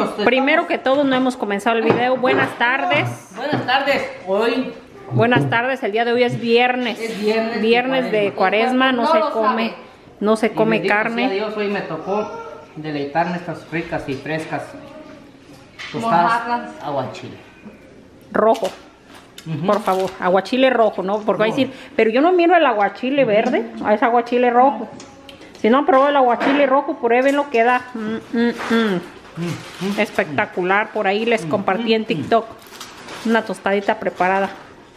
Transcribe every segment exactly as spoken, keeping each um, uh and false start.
amigos. Primero que todo, no hemos comenzado el video. Buenas tardes. Buenas tardes. Hoy. Buenas tardes. El día de hoy es viernes. Es viernes. Viernes de cuaresma. No, no se lo come. sabe. No se come Y bendito carne. sea Dios, hoy me tocó deleitarme estas ricas y frescas tostadas aguachile. Rojo. Uh-huh. Por favor, aguachile rojo, ¿no? Porque va a decir, pero yo no miro el aguachile verde, es aguachile rojo. Si no probó el aguachile rojo, pruébenlo, queda mm, mm, mm. Mm-hmm. espectacular. Por ahí les compartí en TikTok una tostadita preparada.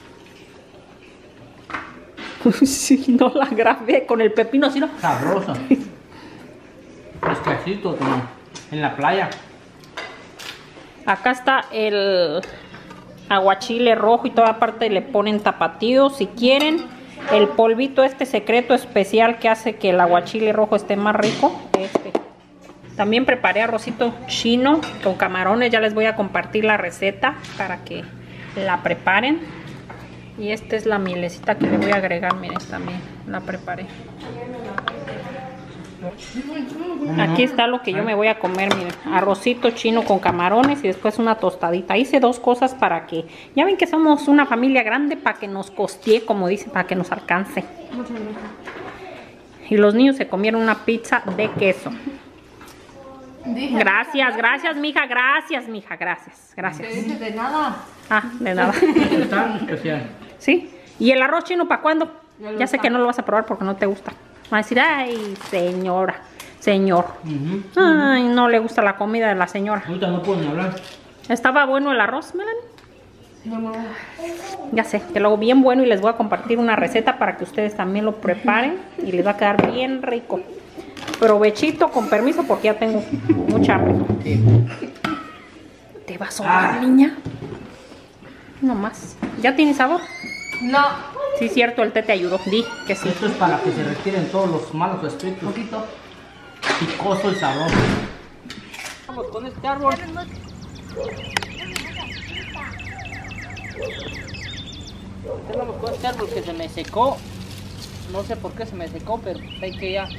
Sí, no la grabé con el pepino, sino Sabroso. Fresquecito como en la playa. acá está el aguachile rojo y toda parte le ponen tapatío si quieren. El polvito este secreto especial que hace que el aguachile rojo esté más rico. Este. También preparé arrocito chino con camarones. Ya les voy a compartir la receta para que la preparen. Y esta es la mielecita que le voy a agregar. Miren, también la preparé. Aquí está lo que yo me voy a comer, miren, arrocito chino con camarones y después una tostadita. Hice dos cosas para que, ya ven que somos una familia grande, para que nos costee, como dicen, para que nos alcance. Y los niños se comieron una pizza de queso. Gracias, gracias, mija, gracias, mija, gracias, gracias. De nada. Ah, de nada. Está especial. ¿Sí? ¿Y el arroz chino para cuándo? Ya sé que no lo vas a probar porque no te gusta. Va a decir, ay, señora, señor. Uh-huh. Ay, no le gusta la comida de la señora. Ahorita no pueden hablar. ¿Estaba bueno el arroz, Melanie? No, no. Ya sé, que luego bien bueno y les voy a compartir una receta para que ustedes también lo preparen y les va a quedar bien rico. Provechito, con permiso, porque ya tengo mucha hambre. Sí. ¿Te va a sobrar, Ah. niña? No más. ¿Ya tiene sabor? No. Sí, cierto, el té te ayudó. Di que sí. Esto es para que se retiren todos los malos espíritus. Un poquito. Picoso y sabroso. Vamos con este árbol. Vamos con este árbol que se me secó. No sé por qué se me secó, pero hay que ya.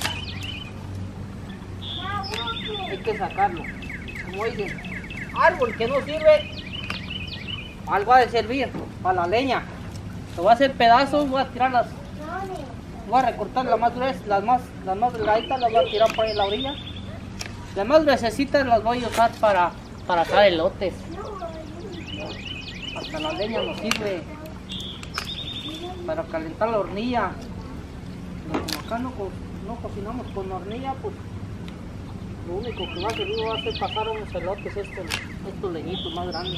Hay que sacarlo. Como dicen, árbol que no sirve, algo ha de servir para la leña. Lo voy a hacer pedazos, voy a tirar las, voy a recortar las más gruesas, las más, las más delgaditas las voy a tirar por ahí en la orilla. Las más gruesecitas las voy a usar para, para hacer elotes. Hasta la leña nos sirve para calentar la hornilla. Pero como acá no, co no cocinamos con hornilla, pues lo único que va a servir va a ser pasar unos elotes, estos, estos leñitos más grandes.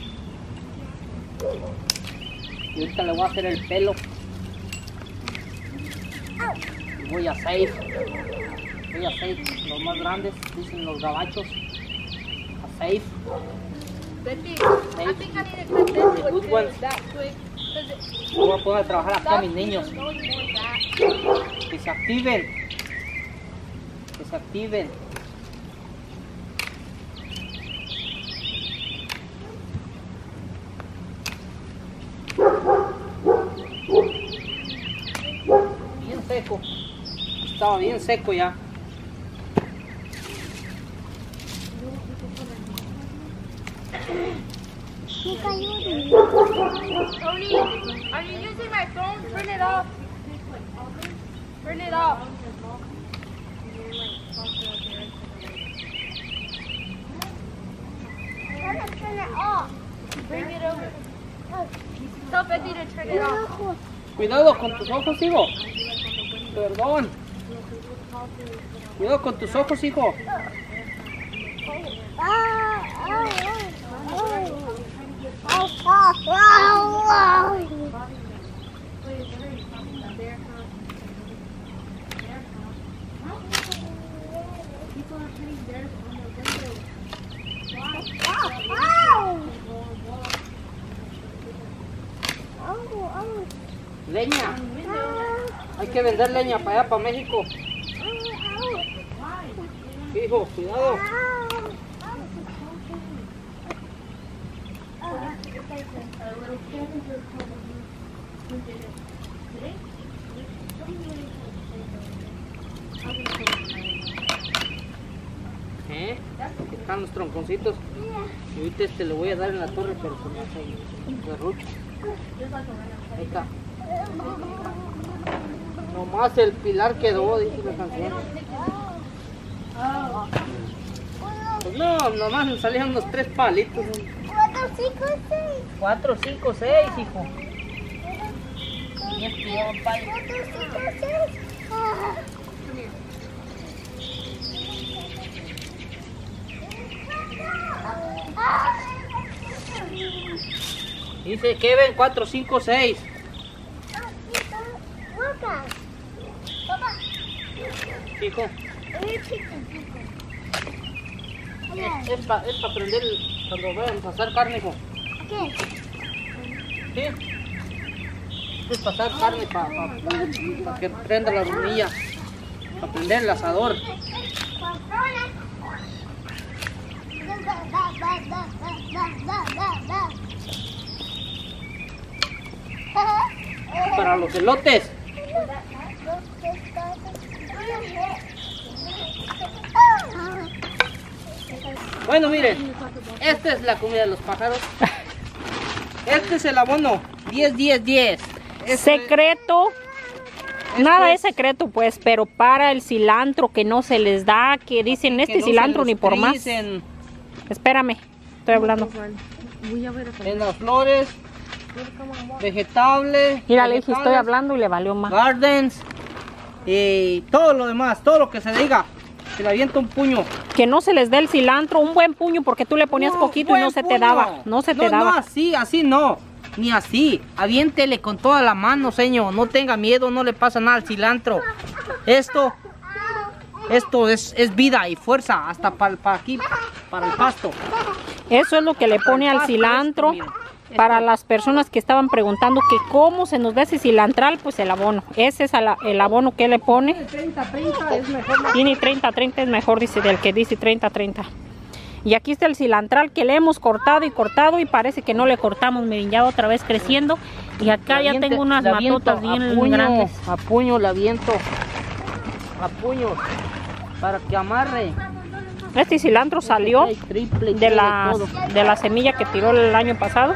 Y ahorita le voy a hacer el pelo. Y voy a hacer, voy a hacer los más grandes, dicen los gabachos. A save. Betty, I think I need to cut this The good one ones. that quick. 'Cause it- Voy a poner a trabajar aquí a mis niños. No, you want that. Que se activen. Que se activen. Bien seco. Estaba bien seco ya. Tony, are you using my phone? Turn it off. Turn it off. Turn it off. Bring it over. Tell Betty to turn it off. Cuidado con tus ojos, hijo. Perdón. Cuidado con tus ojos, hijo. Leña. Hay que vender leña para allá, para México. Hijo, cuidado. ¿Eh? están los tronconcitos. Y ahorita este le voy a dar en la torre, pero se me hace garrucho. Ahí está. Nomás el pilar quedó, dice la canción. Pues no, nomás me salían unos tres palitos. Cuatro, cinco, seis. Cuatro, cinco, seis, hijo. Y este lleva un palo. Cuatro, cinco, seis. Ah. Dice Kevin cuatro, cinco, seis. Boca. Papá. Hijo, Es chiquito. es, es para es pa prender el- cuando vayan a asar carne, hijo. ¿Qué? Sí. Es para asar carne, para pa, pa que prenda la hornilla. Para prender el asador. Para los elotes. Bueno, miren, esta es la comida de los pájaros. Este es el abono, diez, diez, diez. Este- Secreto. este Nada es es- secreto, pues, pero para el cilantro que no se les da, que dicen que este no se cilantro los ni por más. tricen. Espérame, estoy hablando. En las flores, vegetales. Mira, le dije, estoy vegetales, hablando y le valió más. Gardens y todo lo demás, todo lo que se diga. Se le avienta un puño. Que no se les dé el cilantro, un buen puño, porque tú le ponías No, poquito y buen no se te puño. daba. No se te no, daba. No, así, así no. Ni así. Aviéntele con toda la mano, señor. No tenga miedo, no le pasa nada al cilantro. Esto, esto es, es vida y fuerza hasta para aquí, para el pasto. Eso es lo que le pone al pasto, cilantro. esto, miren. Para las personas que estaban preguntando que cómo se nos da ese cilantral, pues el abono. Ese es el el abono que le pone. treinta, treinta es mejor. Tiene treinta, treinta es mejor, dice, del que dice treinta, treinta. Y aquí está el cilantral que le hemos cortado y cortado y parece que no le cortamos, miren, ya otra vez creciendo. Y acá ya tengo unas La aviento matotas bien a puño, grandes. A puño la aviento. A puño. Para que amarre. Este cilantro salió Hay triple y de todo, la, todo. de la semilla que tiró el año pasado.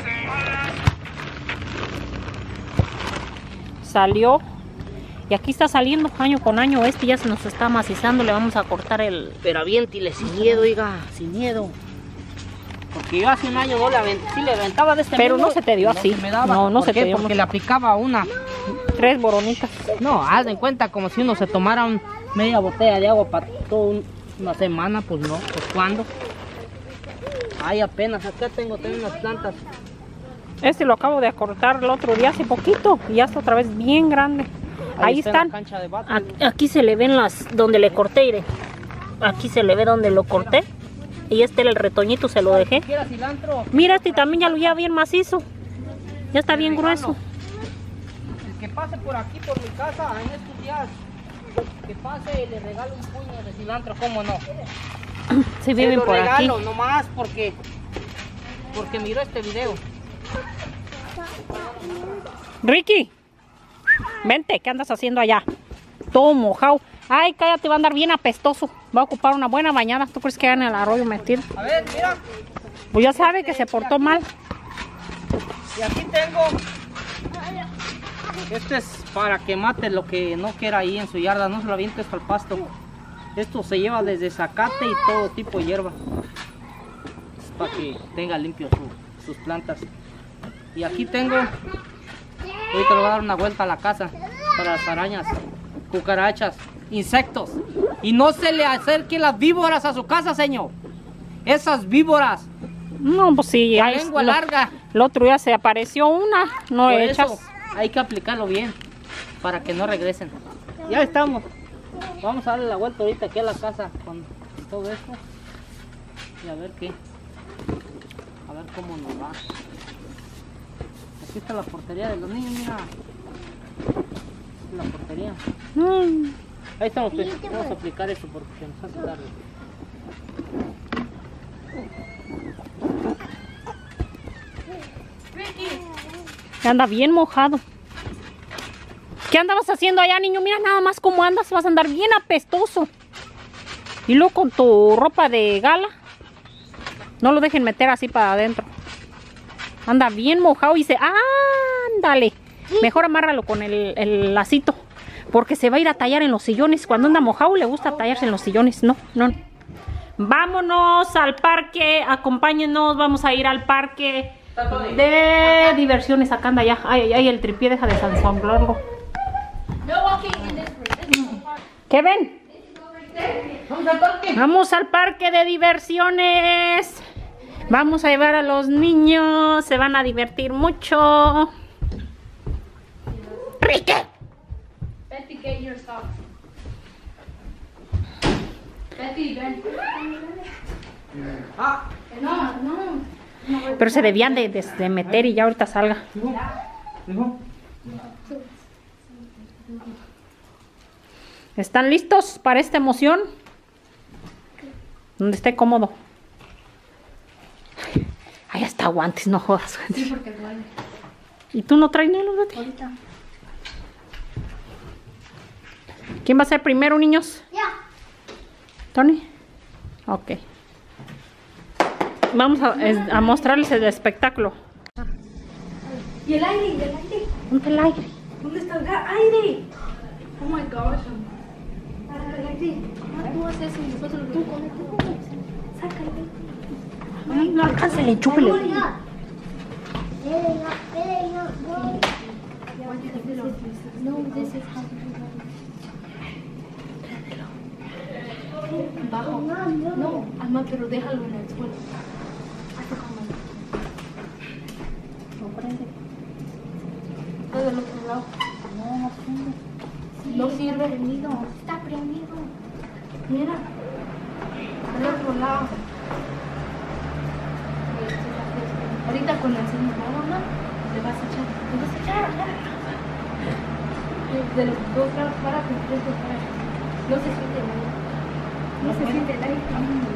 Salió y aquí está saliendo año con año. Este ya se nos está macizando, le vamos a cortar el... Pero aviéntile sin miedo, oiga, sin miedo. Porque yo hace un año no le aventé, sí le aventaba de este Pero mismo, no se te dio no así. se me daba. No, no ¿Por se qué? te dio Porque mucho. le aplicaba una. Tres boronitas. No, haz de cuenta como si uno se tomara un- media botella de agua para toda un- una semana, pues no, pues cuándo. Ay, apenas, acá tengo también unas plantas. Este lo acabo de cortar el otro día hace poquito y ya está otra vez bien grande. Ahí, está en la están. cancha de bate. Aquí, aquí se le ven las donde le corté, mire. Aquí se le ve donde lo corté. Y este era el retoñito, se lo dejé. ¿Quiera cilantro? Mira, este también ya lo lleva bien macizo. Ya está bien grueso. El que pase por aquí, por mi casa, en estos días, que pase y le regalo un puño de cilantro, ¿cómo no? Se Se viven lo por aquí. regalo nomás porque, porque miró este video. Ricky, vente, ¿qué andas haciendo allá? Todo mojado. Ay, cállate, va a andar bien apestoso. Va a ocupar una buena bañada. ¿Tú crees que en el arroyo metido? A ver, mira. Pues ya sabe que se portó mal. Y aquí tengo. Este es para que mate lo que no quiera ahí en su yarda. No se lo aviente esto al pasto. Esto se lleva desde zacate y todo tipo de hierba. Es para que tenga limpio su- sus plantas. Y aquí tengo. Ahorita le voy a dar una vuelta a la casa para las arañas, cucarachas, insectos. Y no se le acerquen las víboras a su casa, señor. Esas víboras. No, pues sí, La ahí lengua lo- larga. El otro día se apareció una, no Por hechas. eso hay que aplicarlo bien para que no regresen. Ya estamos. Vamos a darle la vuelta ahorita aquí a la casa con todo esto. Y a ver qué. A ver cómo nos va. Aquí está la portería de los niños, mira. Esta es la portería. Mm, Ahí estamos, pues. Vamos a aplicar eso porque se nos hace tarde. anda bien mojado. ¿Qué andabas haciendo allá, niño? Mira nada más cómo andas, vas a andar bien apestoso. Y luego con tu ropa de gala. No lo dejen meter así para adentro. Anda bien mojado y se... ¡Ándale! Mejor amárralo con el, el lacito. Porque se va a ir a tallar en los sillones. Cuando anda mojado le gusta tallarse en los sillones. No, no. Vámonos al parque. Acompáñenos. Vamos a ir al parque de diversiones. Acá anda ya. Ay, ay, ay, el tripié deja de ensamblarlo. ¿Qué ven? Vamos al parque. Vamos al parque de diversiones. Vamos a llevar a los niños. Se van a divertir mucho. ¡Rique! Betty, get your socks. Betty, ven. Ah, No, no. Pero se debían de, de, de meter y ya ahorita salga. hijo. ¿Están listos para esta emoción? Donde esté cómodo. Ay, hasta guantes, no jodas. Sí, porque duele. ¿Y tú no traes hielo, Betty? Ahorita. ¿Quién va a ser primero, niños? Ya. ¿Tony? Ok. Vamos a, es- a mostrarles el espectáculo. ¿Y el aire? ¿Y el aire? Ponte el aire. ¿Dónde está el aire? Oh my gosh. Saca el aire. Ah, tú haces eso y nosotros lo ponemos. Saca el aire. Ay, no alcáncele, chúpele. No, this is how we do it. Bajo. No, Alma, pero déjalo en el suelo. Hasta como. Está del otro lado. No sirve. Prendido. Está prendido. Mira. Del otro lado. Ahorita cuando enseñes la onda, le vas a echar. Le vas a echar. De, de los dos lados para que tres dos para. No se siente el aire. No se siente el aire.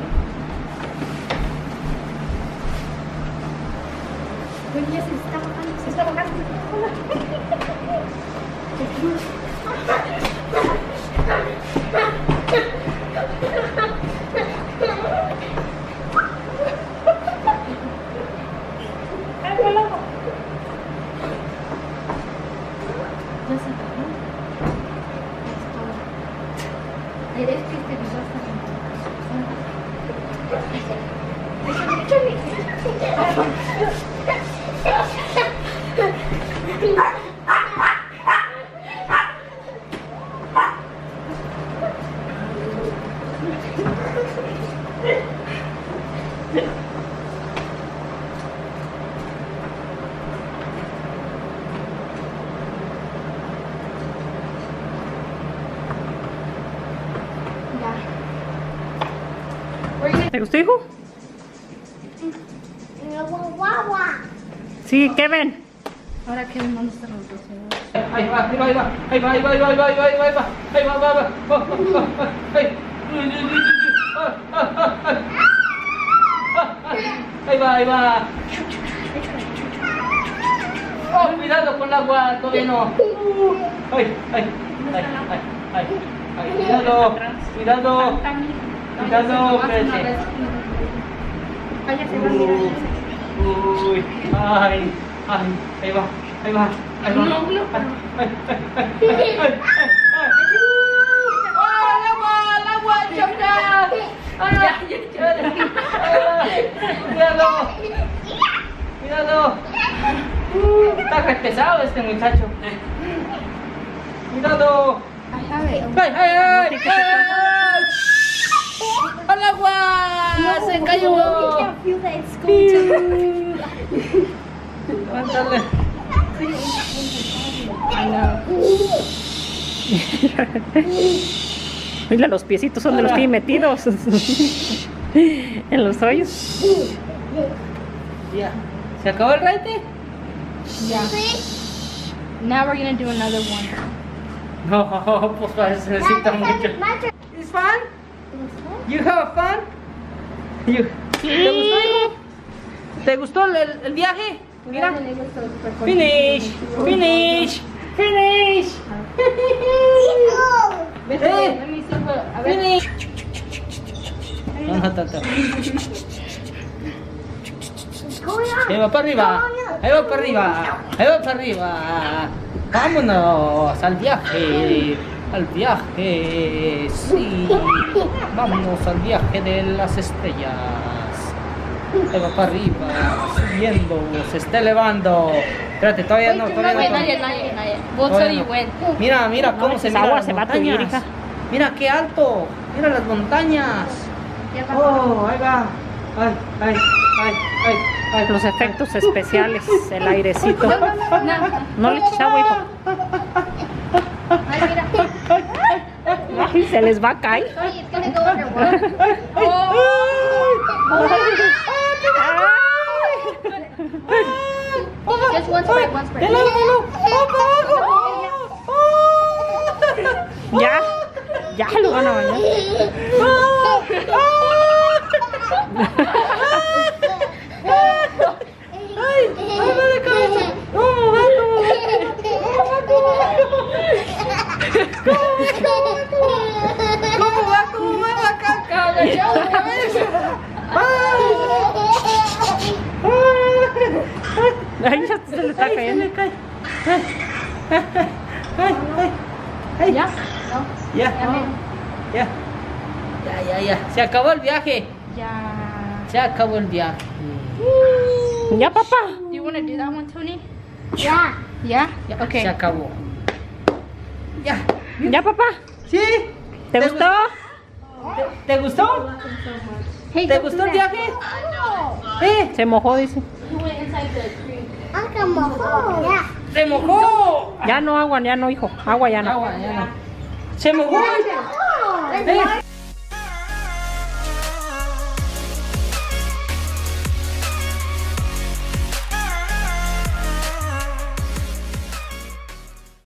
Pues ya se está bajando. Se está bajando. Ya se bajó. Eres que este video está ¿Te gustó, hijo? Sí, ¿qué ven? Ahora que me mandas a los dos. Ahí va, ahí va, ahí va, ahí va, ahí va, ahí va, ahí va, ahí va, ahí va, ahí va, ahí va, ahí va, ahí va, ahí va. Oh, cuidado con el agua, todavía no. Ay, ay, ay, ay, ay, ay, cuidado, cuidado, cuidado, espérate. Uy, ay, ay, ahí va, ahí va, ahí va. No, no. Ay, ay, ay, ay, ay, ay, ay. ¡Oh, el agua, el agua, choca! ¡Ay, ay, cuidado! ¡Cuidado! Uh, está re pesado este muchacho. ¡Cuidado! ¡Ay, ay, ay! ay! ¡Al agua! ¡Se cayó! Levántale. Mira, los piecitos son de los que hay metidos en los hoyos. Ya. ¿Se acabó el raite? Yeah. Now we're gonna do another one. No, pues para eso se necesita mucho. ¿Es fun? You have fun? You- ¿Te gustó, hijo? ¿Te gustó el, el- el viaje? Mira. Finish, finish, finish. Vete, Eh. let me see what- a ver. Finish. No, no tanto. Ahí va para arriba. Ahí va para arriba. Ahí va para arriba. Vámonos al viaje. Al viaje. Sí. Vámonos al viaje de las estrellas. Ahí va para arriba. Subiendo. Se está elevando. Espérate, todavía no. Todavía no. Wait, not yet, not yet, not yet. We'll tell you when. Mira, mira cómo No, se esa mira agua las se va a subir, montañas. hija. Mira qué alto. Mira las montañas. Oh, ahí va. Ay, ay, ay, ay, ay. Los efectos especiales, el airecito. No, no, no, no. No le eches agua, hijo. Ay, mira. Ay, se les va a caer. Sorry, it's gonna go underwater. Oh. Just one spray, one spray. Ya, ya lo van a bañar. ¿Cómo va? ¿Cómo va la caca? Ay, ya se le está Ay, se cayendo. le cae. Ay, ay, ay, ay. ¿Ya? Ya, No. ya, ya, ya, ya. Se acabó el viaje. Ya. Se acabó el viaje. Ya, papá. Do you want to do that one, Tony? Yeah. Yeah? Ya, Okay. se acabó. Ya. Ya, papá. ¿Sí? ¿Te gustó? ¿Te, te gustó? Hey, ¿Te don't gustó do el that. viaje? ¿Sí? Se mojó, dice. You went inside the creek. ¡Se mojó! Ya no agua, ya no, hijo. Agua ya no. Agua, ya no. ¡Se mojó! ¿Sí?